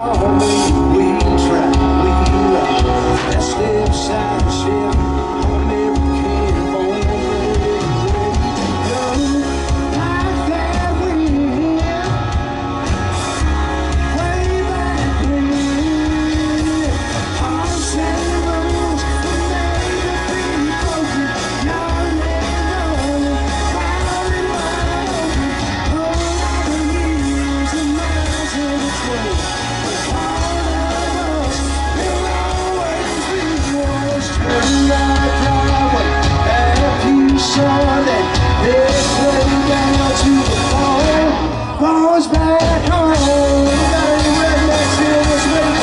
We try, we love. Let's live side ship. American born, like that wind, way back when. All sailors were made to be broken. Young and young, wild and wild. Oh, the years and miles in between. Sunday, this way down to the falls back home. Got any rednecks here this week?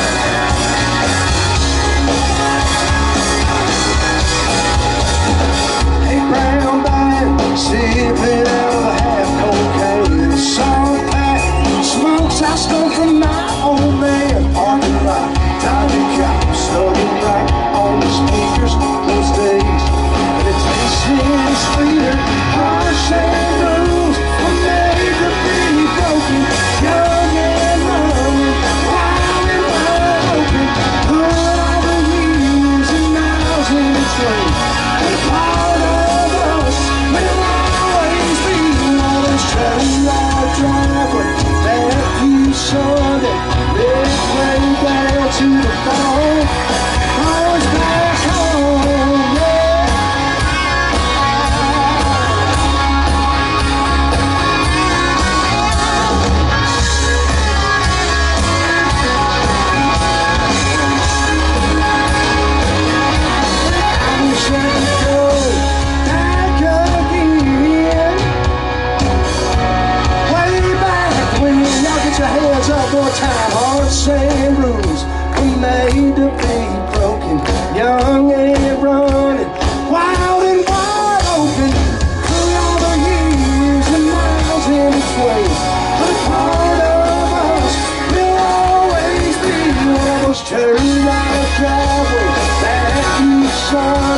Hey, brown bag, sipping out of a half cocaine. Salt pack, smokes I stole from my old man. Parking lot, Dodger cop, snugging right on the speakers those days. But it tasted sweeter. Our same rules were made to be broken. Young and lonely, wild and wide open. Put all the years and miles in between. And part of us will always be on this trail driveway. That few Sunday, this way down to the fall. Always back home, yeah. I wish I could go back again. Way back when y'all get your hands up one time. Hearts and rules were made to be broken. Young and running, wild and wide open. Through all the years and miles in between. But a part of us will always be one of those turned out driveways that you saw.